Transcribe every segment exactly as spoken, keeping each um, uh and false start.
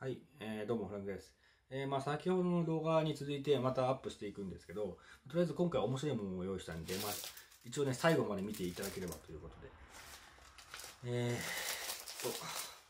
はい、えー、どうもフランクです。えー、まあ先ほどの動画に続いてまたアップしていくんですけど、とりあえず今回面白いものを用意したんで、まあ一応ね、最後まで見ていただければということで。えーっと、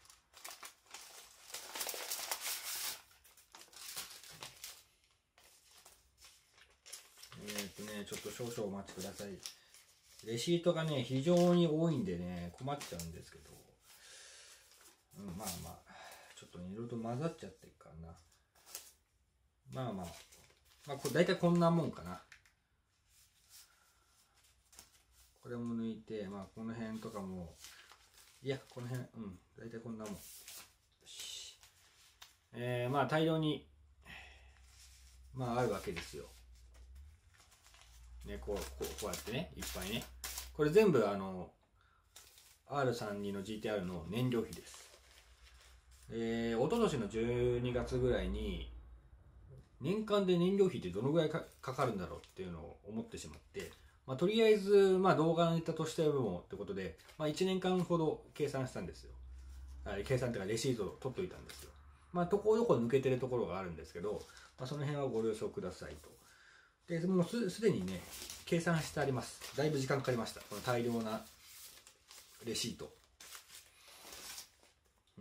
えーっとね、ちょっと少々お待ちください。レシートがね、非常に多いんでね、困っちゃうんですけど、うん、まあまあ、ちょっとね、いろいろと混ざっちゃってるからな。まあまあ、まあこれ大体こんなもんかな。これも抜いて、まあこの辺とかも、いや、この辺、うん、大体こんなもん。よし。えー、まあ大量に、まああるわけですよ。ね、こう、こう、こうやってね、いっぱいね。これ全部あの、アールさんじゅうに の ジーティーアール の燃料費です。えー、一昨年のじゅうにがつぐらいに、年間で燃料費ってどのぐらいかかるんだろうっていうのを思ってしまって、まあ、とりあえず、まあ、動画のネタとしてもってことで、まあ、いちねんかんほど計算したんですよ。計算っていうかレシートを取っといたんですよ。まあ、ところどころ抜けてるところがあるんですけど、まあ、その辺はご了承くださいと。で、もうすすでにね、計算してあります。だいぶ時間かかりました。この大量なレシート。うん。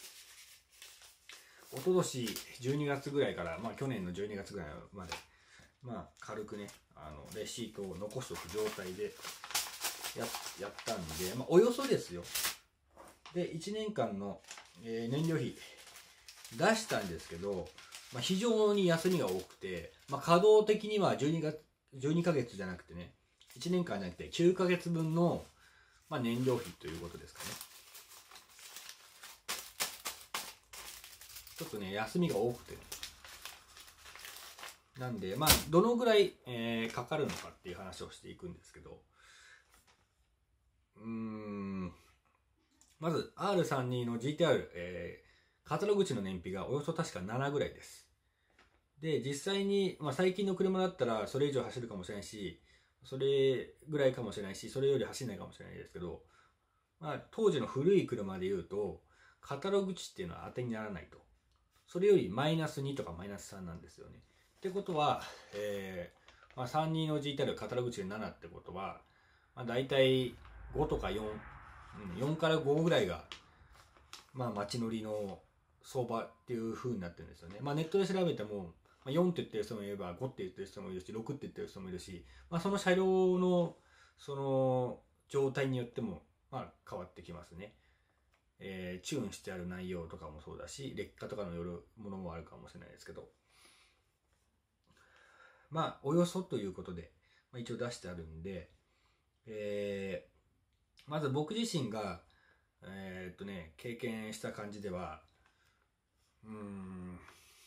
一昨年じゅうにがつぐらいから、まあ去年のじゅうにがつぐらいまで、まあ軽くね、あの、レシートを残しておく状態でややったんで、まあおよそですよ。で、いちねんかんの、えー燃料費出したんですけど、まあ、非常に休みが多くて、まあ、稼働的にはじゅうにがつ、じゅうにかげつじゃなくてね、いちねんかんじゃなくてきゅうかげつぶんの、まあ、燃料費ということですかね。ちょっとね、休みが多くてね。なんで、まあ、どのぐらい、えー、かかるのかっていう話をしていくんですけど、うーん、まず アールさんじゅうに の ジーティーアール、えー、カタログ値の燃費がおよそ確かななぐらいです。で、実際に、まあ、最近の車だったらそれ以上走るかもしれないし、それぐらいかもしれないし、それより走らないかもしれないですけど、まあ、当時の古い車で言うと、カタログ値っていうのは当てにならないと。それよりマイナスにとかマイナスさんなんですよね。ってことは、えー、まあ、さんじゅうにの ジーティーアール カタログ値でななってことは、まあ、大体ごとかよん、うん、よんからごぐらいが、まあ、街乗りの相場っていう風になってるんですよね。まあ、ネットで調べても、まあ、よんって言ってる人もいればごって言ってる人もいるしろくって言ってる人もいるし、まあ、その車両のその状態によってもまあ変わってきますね。えー、チューンしてある内容とかもそうだし劣化とかのよるものもあるかもしれないですけど、まあおよそということで、まあ、一応出してあるんで、えー、まず僕自身がえー、っとね経験した感じでは、うーん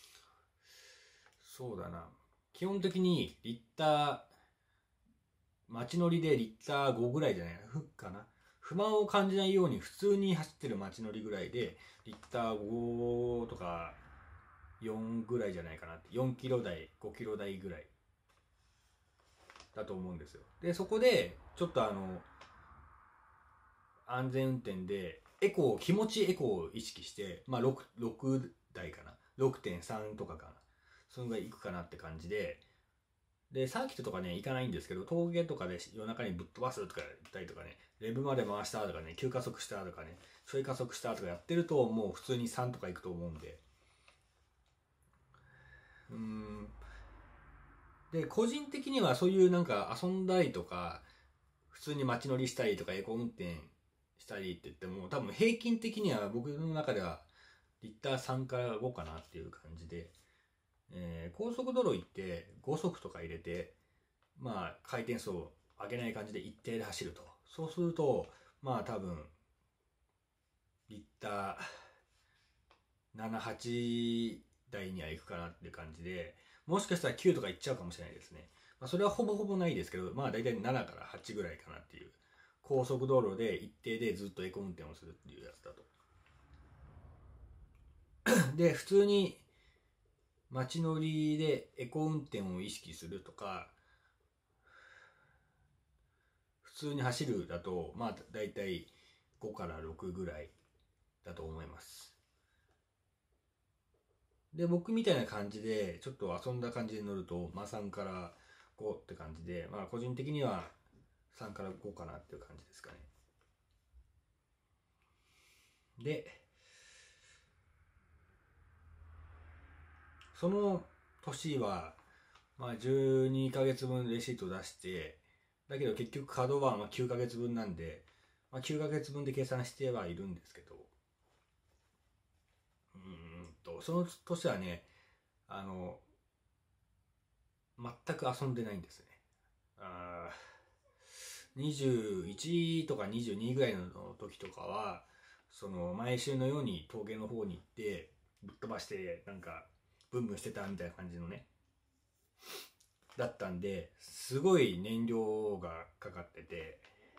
そうだな。基本的にリッター、街乗りでリッターごぐらいじゃないかな。不満を感じないように普通に走ってる街乗りぐらいで、リッターごとかよんぐらいじゃないかなって。よんキロ台、ごキロ台ぐらいだと思うんですよ。で、そこで、ちょっとあの、安全運転で、エコー、気持ちエコーを意識して、まあろく、ろく台かな。ろくてんさん とかかな。そのぐらいいくかなって感じで、で、サーキットとかね、行かないんですけど、峠とかで夜中にぶっ飛ばすとか言ったりとかね、レブまで回したとかね、急加速したとかね、ちょい加速したとかやってると、もう普通にさんとか行くと思うんで。うーん。で、個人的にはそういうなんか遊んだりとか、普通に街乗りしたりとか、エコ運転したりって言っても、多分平均的には僕の中では、リッターさんからごかなっていう感じで、えー高速道路行ってご速とか入れて、まあ、回転数を上げない感じで一定で走ると。そうすると、まあ多分、リッターなな、はち台には行くかなっていう感じで、もしかしたらきゅうとか行っちゃうかもしれないですね。まあ、それはほぼほぼないですけど、まあ大体ななからはちぐらいかなっていう。高速道路で一定でずっとエコ運転をするっていうやつだと。で、普通に街乗りでエコ運転を意識するとか、普通に走るだと、まあ大体ごからろくぐらいだと思います。 で、僕みたいな感じで、ちょっと遊んだ感じで乗ると、まあさんからごって感じで、まあ個人的にはさんからごかなっていう感じですかね。で、その年は、まあじゅうにかげつぶんレシート出して、だけど結局稼働はまあきゅうかげつぶんなんで、まあきゅうかげつぶんで計算してはいるんですけど、うーんと、その年はね、あの、全く遊んでないんですね。あにじゅういちとかにじゅうにぐらいの時とかは、その毎週のように峠の方に行って、ぶっ飛ばしてなんかブンブンしてたみたいな感じのね、だったんで、すごい燃料がかかってて、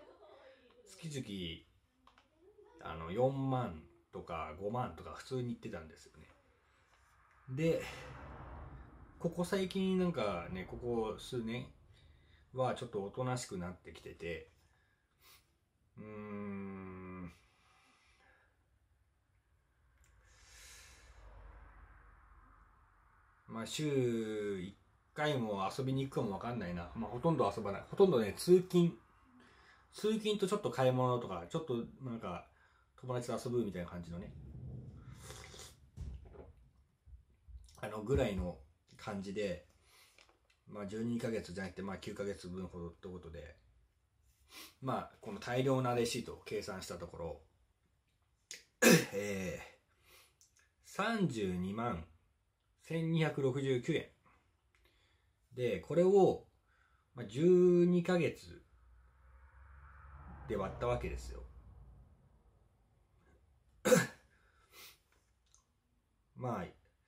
月々あのよんまんとかごまんとか普通に行ってたんですよね。で、ここ最近なんかね、ここ数年はちょっとおとなしくなってきてて、うーん、まあ週いっかいも遊びに行くかもわかんないな。まあほとんど遊ばない。ほとんどね、通勤。通勤とちょっと買い物とか、ちょっとなんか友達と遊ぶみたいな感じのね、あのぐらいの感じで、まあじゅうにかげつじゃなくてまあきゅうかげつぶんほどってことで、まあこの大量なレシートを計算したところ、えー、さんじゅうにまんせんにひゃくろくじゅうきゅうえんで、これをじゅうにかげつで割ったわけですよ。まあ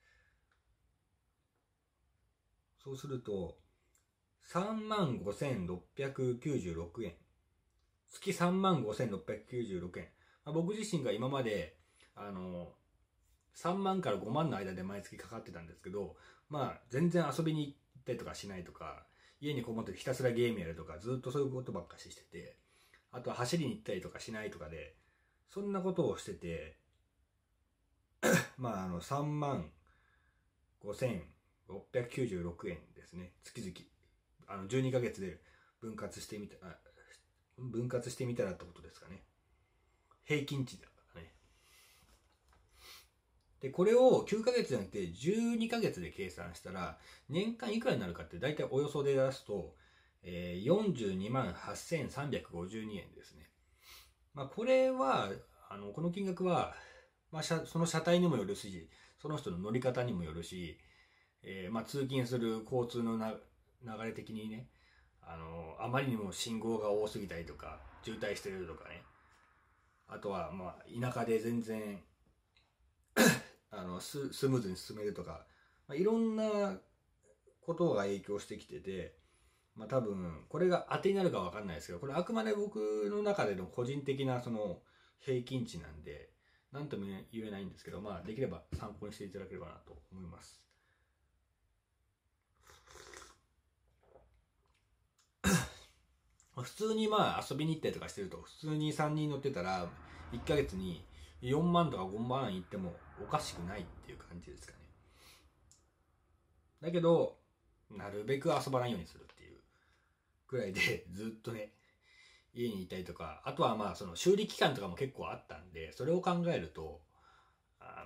そうするとさんまんごせんろっぴゃくきゅうじゅうろくえん、月さんまんごせんろっぴゃくきゅうじゅうろくえん、まあ、僕自身が今まであのさんまんからごまんの間で毎月かかってたんですけど、まあ全然遊びに行ったりとかしないとか、家にこもってひたすらゲームやるとか、ずっとそういうことばっかししてて、あとは走りに行ったりとかしないとかで、そんなことをしてて、まああのさんまんごせんろっぴゃくきゅうじゅうろくえんですね、月々。あのじゅうにかげつで分割してみた、分割してみたらってことですかね。平均値だからね。で、これをきゅうかげつじゃなくてじゅうにかげつで計算したら、年間いくらになるかって大体およそで出すと、えー、よんじゅうにまんはっせんさんびゃくごじゅうにえんですね。まあ、これは、あの、この金額は、まあ、その車体にもよるし、その人の乗り方にもよるし、えー、まあ、通勤する交通のな流れ的にね、あの、あまりにも信号が多すぎたりとか、渋滞してるとかね、あとは、まあ、田舎で全然、あのススムーズに進めるとか、まあ、いろんなことが影響してきてて、まあ、多分これが当てになるか分かんないですけど、これあくまで僕の中での個人的なその平均値なんで何とも言えないんですけど、まあ、できれば参考にしていただければなと思います。普通にまあ遊びに行ったりとかしてると、普通にさんにん乗ってたらいっかげつによんまんとかごまんいってもおかしくないっていう感じですかね。だけどなるべく遊ばないようにするっていうくらいでずっとね、家にいたりとか、あとはまあその修理期間とかも結構あったんで、それを考えると、あ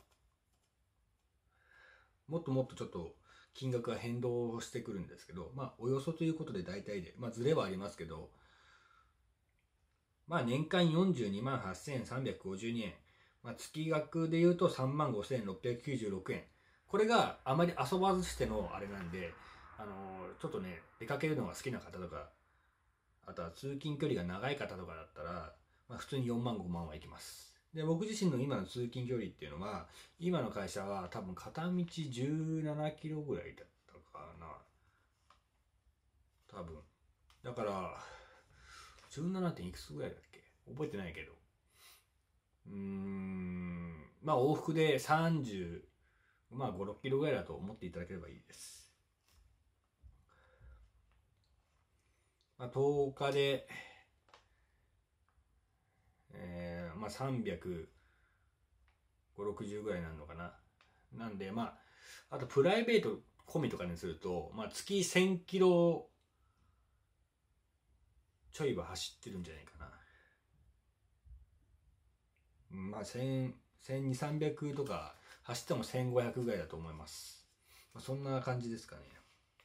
のもっともっとちょっと金額が変動してくるんですけど、まあおよそということで大体で、まあズレはありますけど、まあ年間よんじゅうにまんはっせんさんびゃくごじゅうにえん、まあ、月額で言うとさんまんごせんろっぴゃくきゅうじゅうろくえん、これがあまり遊ばずしてのあれなんで、あのちょっとね、出かけるのが好きな方とか、あとは通勤距離が長い方とかだったら、まあ、普通によんまんごまんはいきます。で、僕自身の今の通勤距離っていうのは、今の会社は多分片道じゅうななキロぐらいだったかな。多分。だから、じゅうなな. 点いくつぐらいだっけ覚えてないけど。うーん、まあ往復でさんじゅう、まあご、ろっキロぐらいだと思っていただければいいです。まあとおかで、えー、まあさんびゃくごじゅう、ろくじゅうぐらいになるのかな。 なんで、まあ、あとプライベート込みとかにすると、まあ、月せんキロちょいは走ってるんじゃないかな。まあ、せん、せんにひゃく、さんびゃくとか、走ってもせんごひゃくぐらいだと思います。まあ、そんな感じですかね。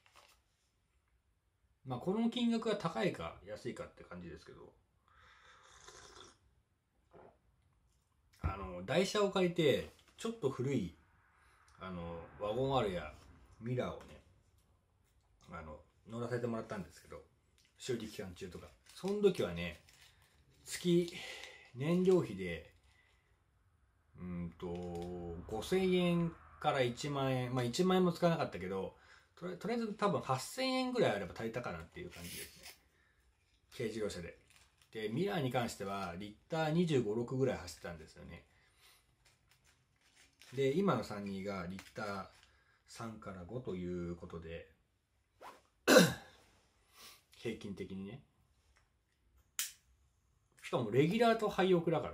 まあ、この金額が高いか安いかって感じですけど、あの、台車を借りて、ちょっと古い、あの、ワゴン R やミラーをね、あの、乗らせてもらったんですけど、修理期間中とか。その時はね、月、燃料費で、うんと、ごせんえんからいちまんえん、まあいちまん円も使わなかったけど、とりとりあえず多分はっせんえんぐらいあれば足りたかなっていう感じですね。軽自動車で。で、ミラーに関しては、リッターにじゅうご、ろくぐらい走ってたんですよね。で、今のさんじゅうにがリッターさんからごということで、平均的にね。しかもレギュラーと廃屋だから、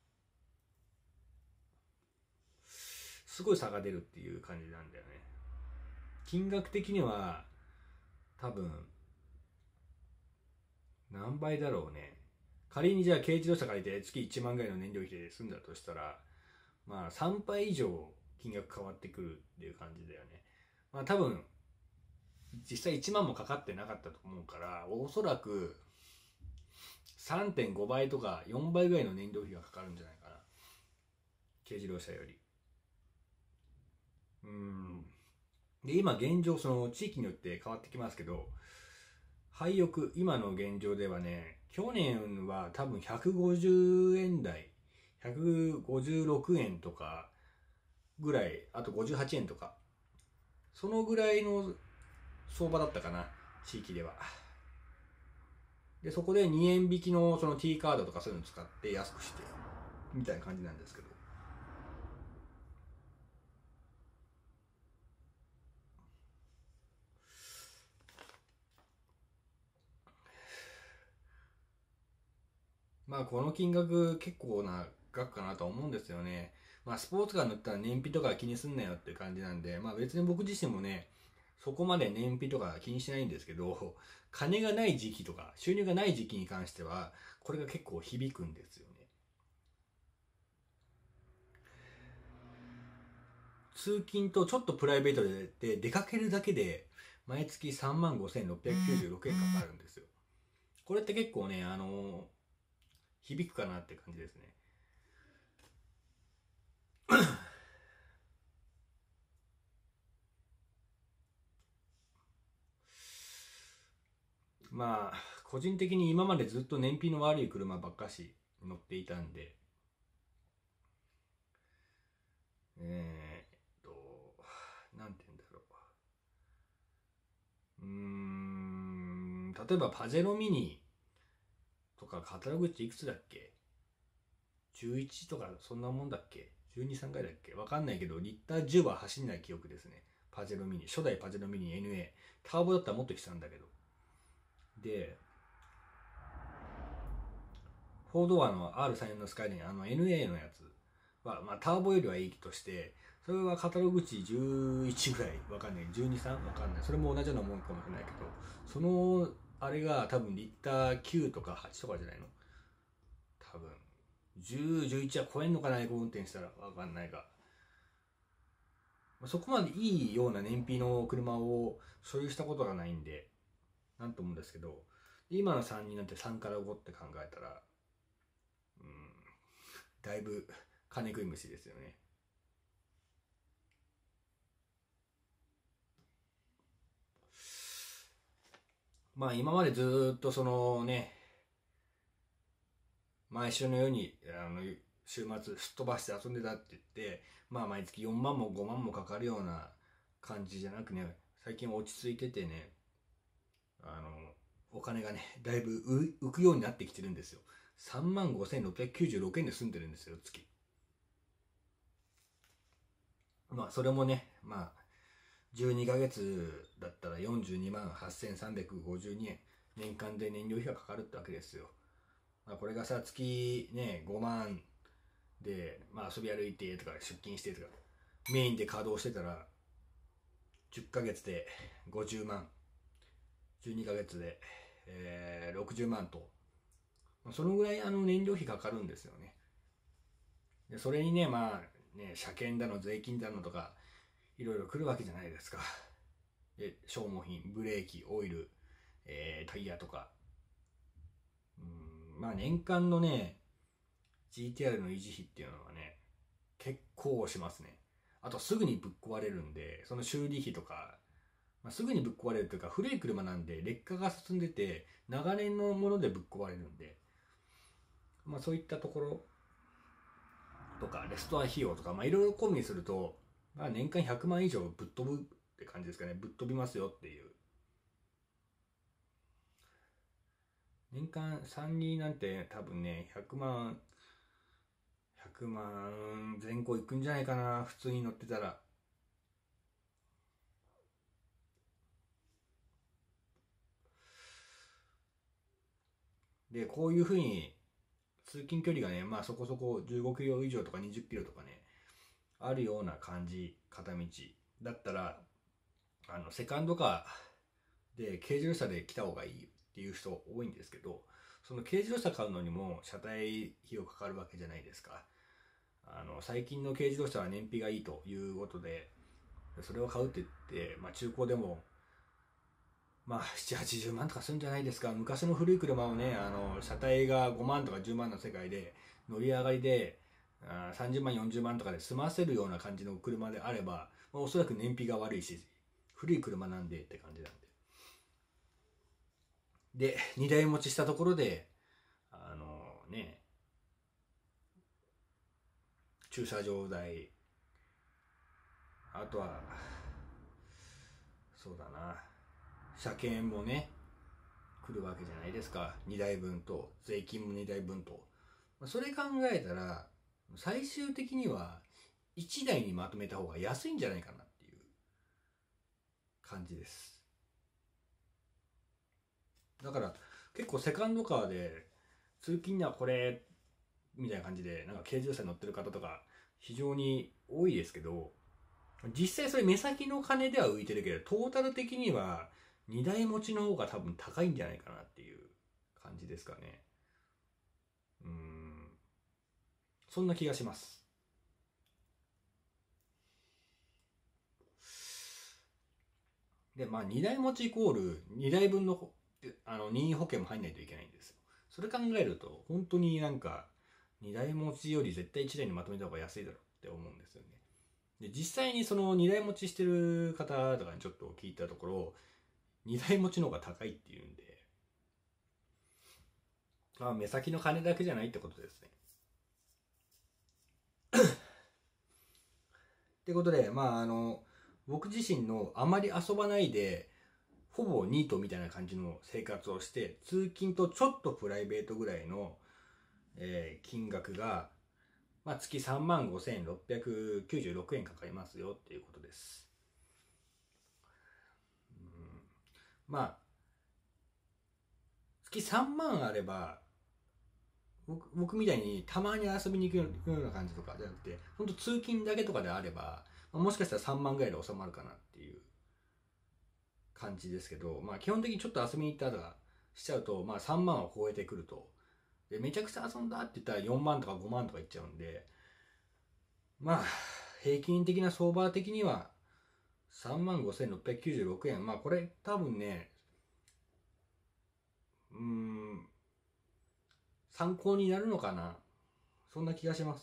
すごい差が出るっていう感じなんだよね。金額的には、多分、何倍だろうね。仮にじゃあ軽自動車借りて月いちまんぐらいの燃料費で済んだとしたら、まあさんばい以上金額変わってくるっていう感じだよね。まあ多分、実際いちまんもかかってなかったと思うから、おそらく さんてんごばいとかよんばいぐらいの燃料費がかかるんじゃないかな。軽自動車より。うーん。で、今現状、その地域によって変わってきますけど、廃屋、今の現状ではね、去年は多分ひゃくごじゅうえん台、ひゃくごじゅうろくえんとかぐらい、あとごじゅうはちえんとか、そのぐらいの相場だったかな、地域では。で、そこでにえん引きのその T カードとかそういうのを使って安くして、みたいな感じなんですけど。まあこの金額結構な額かなとは思うんですよね。まあスポーツカー乗ったら燃費とか気にすんなよって感じなんで、まあ別に僕自身もね、そこまで燃費とか気にしないんですけど、金がない時期とか収入がない時期に関しては、これが結構響くんですよね。通勤とちょっとプライベートで出かけるだけで、毎月さんまんごせんろっぴゃくきゅうじゅうろくえんかかるんですよ。これって結構ね、あのー、響くかなって感じですね。まあ、個人的に今までずっと燃費の悪い車ばっかし乗っていたんで、えー、っと、なんて言うんだろう。うーん、例えばパジェロミニとかカタログっていくつだっけ ?じゅういち とかそんなもんだっけ ?じゅうに、さんぐらいだっけわかんないけど、リッターじゅうは走んない記憶ですね。パジェロミニ。初代パジェロミニ エヌエー。ターボだったらもっと来たんだけど。で、フォードアの アールさんじゅうよん のスカイライン、あの エヌエー のやつは、まあターボよりはいいとして、それはカタログ値じゅういちぐらい、わかんない。じゅうに、さん? わかんない。それも同じようなもんかもしれないけど、その、あれが多分リッターきゅうとかはちとかじゃないの多分。じゅう、じゅういちは超えんのかな、エコ運転したら。わかんないが。そこまでいいような燃費の車を所有したことがないんで、なんと思うんですけど、今のさんにんなんてさんからごって考えたら、うん、だいぶ金食い虫ですよね。まあ今までずっとそのね、毎週のようにあの週末すっ飛ばして遊んでたって言って、まあ毎月よんまんもごまんもかかるような感じじゃなくね、最近落ち着いててね、あの、お金がね、だいぶ浮くようになってきてるんですよ。さんまんごせんろっぴゃくきゅうじゅうろくえんで済んでるんですよ、月。まあそれもね、まあじゅうにかげつだったらよんじゅうにまんはっせんさんびゃくごじゅうにえん、年間で燃料費がかかるってわけですよ。まあ、これがさ、月ね、ごまんで、まあ遊び歩いてとか出勤してとか、 メインで稼働してたらじゅっかげつでごじゅうまん、じゅうにかげつで、えー、ろくじゅうまんと、そのぐらいあの燃料費かかるんですよね。でそれにね、まあね、車検だの税金だのとかいろいろ来るわけじゃないですか。で消耗品、ブレーキ、オイル、えー、タイヤとか、うん、まあ年間のね ジーティーアール の維持費っていうのはね結構しますね。あとすぐにぶっ壊れるんで、その修理費とか、まあ、すぐにぶっ壊れるというか、古い車なんで劣化が進んでて長年のものでぶっ壊れるんで、まあそういったところとかレストア費用とか、まあいろいろ込みにすると、まあ、年間ひゃくまん以上ぶっ飛ぶって感じですかね。ぶっ飛びますよっていう。年間さんになんて多分ね、ひゃくまん、ひゃくまん前後いくんじゃないかな、普通に乗ってたら。で、こういうふうに通勤距離がね、まあそこそこじゅうごキロ以上とかにじゅっキロとかね、あるような感じ、片道だったら、あの、セカンドカーで軽自動車で来た方がいいっていう人多いんですけど、その軽自動車買うのにも車体費用かかるわけじゃないですか。あの、最近の軽自動車は燃費がいいということで、それを買うって言って、まあ中古でも、まあ、ななじゅう、はちじゅうまんとかするんじゃないですか。昔の古い車をね、あの、車体がごまんとかじゅうまんの世界で、乗り上がりで、あさんじゅうまん、よんじゅうまんとかで済ませるような感じの車であれば、まあ、おそらく燃費が悪いし、古い車なんでって感じなんで。で、にだい持ちしたところで、あのね、駐車場代、あとは、そうだな、車検もね、来るわけじゃないですか。にだいぶんと、税金もにだいぶんと。それ考えたら、最終的にはいちだいにまとめた方が安いんじゃないかなっていう感じです。だから結構セカンドカーで通勤にはこれみたいな感じでなんか軽自動車に乗ってる方とか非常に多いですけど、実際それ目先の金では浮いてるけど、トータル的にはにだい持ちの方が多分高いんじゃないかなっていう感じですかね。うーん、そんな気がします。で、まあにだい持ちイコールにだいぶんのあの任意保険も入んないといけないんですよ。それ考えると本当になんかにだい持ちより絶対いちだいにまとめた方が安いだろうって思うんですよね。で、実際にそのにだい持ちしてる方とかにちょっと聞いたところ、にだい持ちの方が高いっていうんで、まあ目先の金だけじゃないってことですね。ってことで、まああの、僕自身のあまり遊ばないで、ほぼニートみたいな感じの生活をして、通勤とちょっとプライベートぐらいの、えー金額が、まあ、月さんまんごせんろっぴゃくきゅうじゅうろくえんかかりますよっていうことです。うん、まあ、月さんまんあれば、僕僕みたいにたまに遊びに行くような感じとかじゃなくて、本当通勤だけとかであれば、もしかしたらさんまんぐらいで収まるかなっていう感じですけど、まあ基本的にちょっと遊びに行ったとかしちゃうと、まあさんまんを超えてくると、でめちゃくちゃ遊んだって言ったらよんまんとかごまんとかいっちゃうんで、まあ平均的な相場的にはさんまんごせんろっぴゃくきゅうじゅうろくえん、まあこれ多分ね、うーん、参考になるのかな、そんな気がします。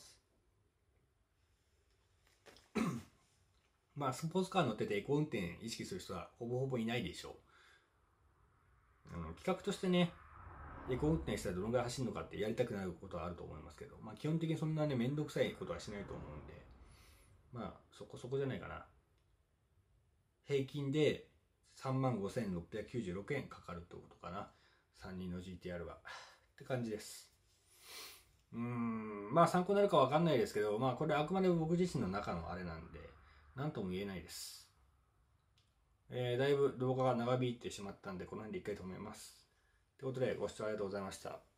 まあスポーツカー乗っててエコ運転意識する人はほぼほぼいないでしょう。あの企画としてね、エコ運転したらどのぐらい走るのかってやりたくなることはあると思いますけど、まあ基本的にそんなね、めんどくさいことはしないと思うんで、まあそこそこじゃないかな。平均でさんまんごせんろっぴゃくきゅうじゅうろくえんかかるってことかな。さんにんの ジーティーアール は。って感じです。うーん、まあ参考になるかわかんないですけど、まあこれあくまで僕自身の中のあれなんで、なんとも言えないです。えー、だいぶ動画が長引いてしまったんで、この辺で一回止めます。ということで、ご視聴ありがとうございました。